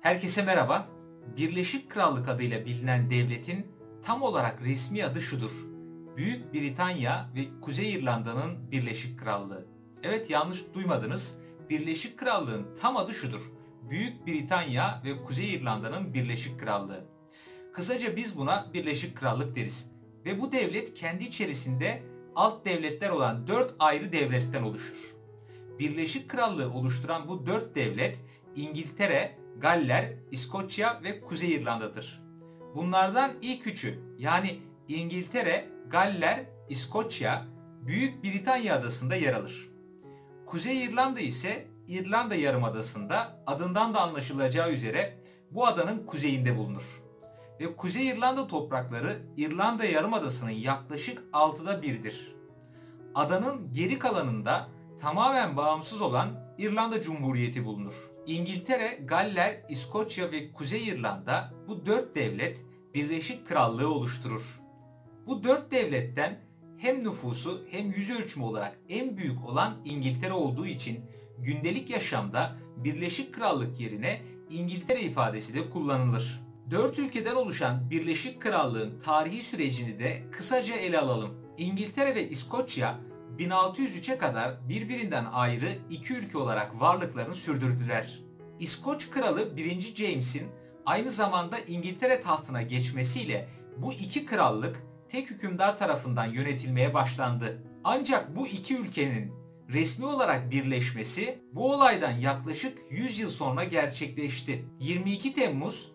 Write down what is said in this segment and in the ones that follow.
Herkese merhaba. Birleşik Krallık adıyla bilinen devletin tam olarak resmi adı şudur: Büyük Britanya ve Kuzey İrlanda'nın Birleşik Krallığı. Evet, yanlış duymadınız. Birleşik Krallığın tam adı şudur: Büyük Britanya ve Kuzey İrlanda'nın Birleşik Krallığı. Kısaca biz buna Birleşik Krallık deriz. Ve bu devlet kendi içerisinde alt devletler olan 4 ayrı devletten oluşur. Birleşik Krallığı oluşturan bu 4 devlet İngiltere, Galler, İskoçya ve Kuzey İrlanda'dır. Bunlardan ilk üçü, yani İngiltere, Galler, İskoçya, Büyük Britanya adasında yer alır. Kuzey İrlanda ise İrlanda Yarımadası'nda, adından da anlaşılacağı üzere bu adanın kuzeyinde bulunur. Ve Kuzey İrlanda toprakları İrlanda Yarımadası'nın yaklaşık 6'da 1'dir. Adanın geri kalanında tamamen bağımsız olan İrlanda Cumhuriyeti bulunur. İngiltere, Galler, İskoçya ve Kuzey İrlanda, bu 4 devlet Birleşik Krallığı oluşturur. Bu 4 devletten hem nüfusu hem yüz ölçümü olarak en büyük olan İngiltere olduğu için gündelik yaşamda Birleşik Krallık yerine İngiltere ifadesi de kullanılır. 4 ülkeden oluşan Birleşik Krallığın tarihi sürecini de kısaca ele alalım. İngiltere ve İskoçya 1603'e kadar birbirinden ayrı iki ülke olarak varlıklarını sürdürdüler. İskoç Kralı 1. James'in aynı zamanda İngiltere tahtına geçmesiyle bu iki krallık tek hükümdar tarafından yönetilmeye başlandı. Ancak bu iki ülkenin resmi olarak birleşmesi bu olaydan yaklaşık 100 yıl sonra gerçekleşti. 22 Temmuz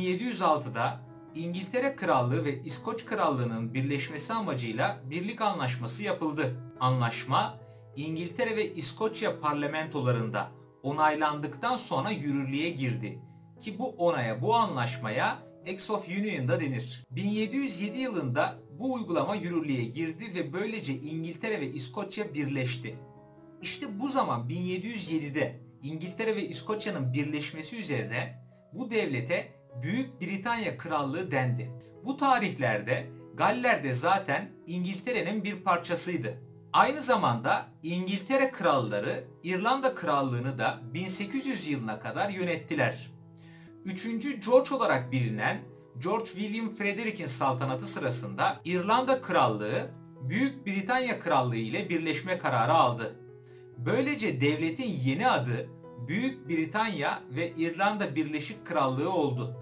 1706'da İngiltere Krallığı ve İskoç Krallığı'nın birleşmesi amacıyla birlik anlaşması yapıldı. Anlaşma, İngiltere ve İskoçya parlamentolarında onaylandıktan sonra yürürlüğe girdi. Ki bu anlaşmaya Acts of Union'da denir. 1707 yılında bu uygulama yürürlüğe girdi ve böylece İngiltere ve İskoçya birleşti. İşte bu zaman 1707'de İngiltere ve İskoçya'nın birleşmesi üzerine bu devlete Büyük Britanya Krallığı dendi. Bu tarihlerde Galler de zaten İngiltere'nin bir parçasıydı. Aynı zamanda İngiltere kralları İrlanda Krallığı'nı da 1800 yılına kadar yönettiler. 3. George olarak bilinen George William Frederick'in saltanatı sırasında İrlanda Krallığı Büyük Britanya Krallığı ile birleşme kararı aldı. Böylece devletin yeni adı Büyük Britanya ve İrlanda Birleşik Krallığı oldu.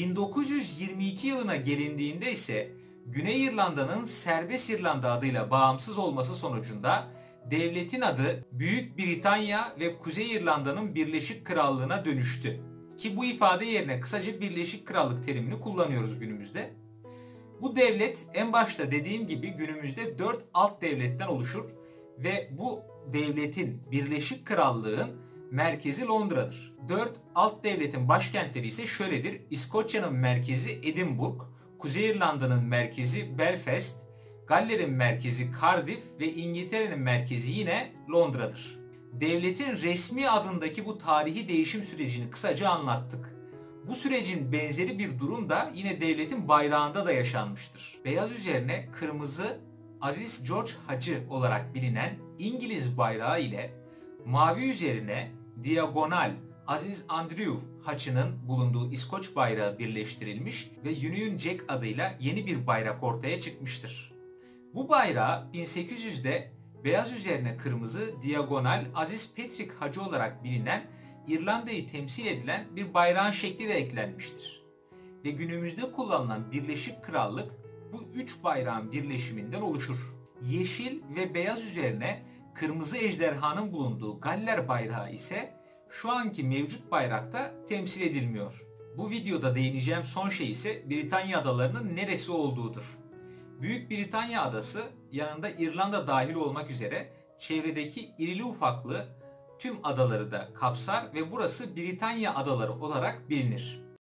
1922 yılına gelindiğinde ise Güney İrlanda'nın Serbest İrlanda adıyla bağımsız olması sonucunda devletin adı Büyük Britanya ve Kuzey İrlanda'nın Birleşik Krallığı'na dönüştü. Ki bu ifade yerine kısaca Birleşik Krallık terimini kullanıyoruz günümüzde. Bu devlet en başta dediğim gibi günümüzde 4 alt devletten oluşur ve bu devletin, Birleşik Krallığın merkezi Londra'dır. 4 alt devletin başkentleri ise şöyledir: İskoçya'nın merkezi Edinburgh, Kuzey İrlanda'nın merkezi Belfast, Galler'in merkezi Cardiff ve İngiltere'nin merkezi yine Londra'dır. Devletin resmi adındaki bu tarihi değişim sürecini kısaca anlattık. Bu sürecin benzeri bir durum da yine devletin bayrağında da yaşanmıştır. Beyaz üzerine kırmızı Aziz George Hacı olarak bilinen İngiliz bayrağı ile mavi üzerine diagonal Aziz Andrew haçının bulunduğu İskoç bayrağı birleştirilmiş ve Union Jack adıyla yeni bir bayrak ortaya çıkmıştır. Bu bayrağı 1800'de beyaz üzerine kırmızı diagonal Aziz Patrick Hacı olarak bilinen İrlanda'yı temsil edilen bir bayrağın şekli de eklenmiştir. Ve günümüzde kullanılan Birleşik Krallık bu üç bayrağın birleşiminden oluşur. Yeşil ve beyaz üzerine kırmızı ejderhanın bulunduğu Galler bayrağı ise şu anki mevcut bayrakta temsil edilmiyor. Bu videoda değineceğim son şey ise Britanya adalarının neresi olduğudur. Büyük Britanya adası yanında İrlanda dahil olmak üzere çevredeki irili ufaklı tüm adaları da kapsar ve burası Britanya adaları olarak bilinir.